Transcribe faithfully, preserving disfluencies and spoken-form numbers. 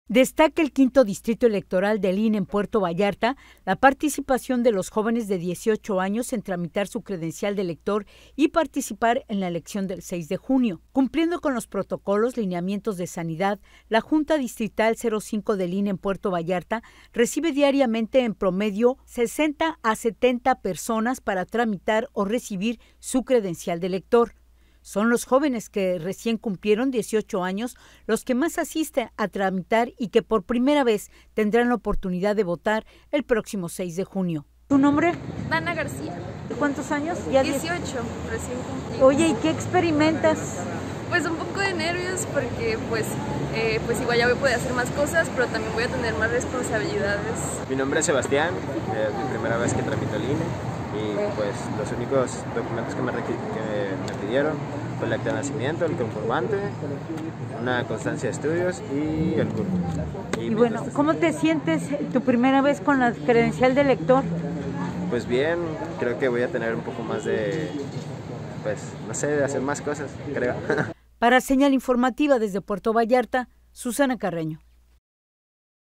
Destaca el quinto distrito electoral del I N E en Puerto Vallarta la participación de los jóvenes de dieciocho años en tramitar su credencial de elector y participar en la elección del seis de junio. Cumpliendo con los protocolos, lineamientos de sanidad, la Junta Distrital cero cinco del I N E en Puerto Vallarta recibe diariamente en promedio sesenta a setenta personas para tramitar o recibir su credencial de elector. Son los jóvenes que recién cumplieron dieciocho años los que más asisten a tramitar y que por primera vez tendrán la oportunidad de votar el próximo seis de junio. ¿Tu nombre? Dana García. ¿Cuántos años? Ya dieciocho, recién cumplí. Oye, ¿y qué experimentas? Pues un poco de nervios porque pues, eh, pues igual ya voy a poder hacer más cosas, pero también voy a tener más responsabilidades. Mi nombre es Sebastián, es mi primera vez que tramito el I N E. Y pues los únicos documentos que me, que me pidieron fue el acta de nacimiento, el comprobante, una constancia de estudios y el C U R. Y, y bueno, ¿cómo te sientes tu primera vez con la credencial de elector? Pues bien, creo que voy a tener un poco más de, pues no sé, de hacer más cosas, creo. Para Señal Informativa desde Puerto Vallarta, Susana Carreño.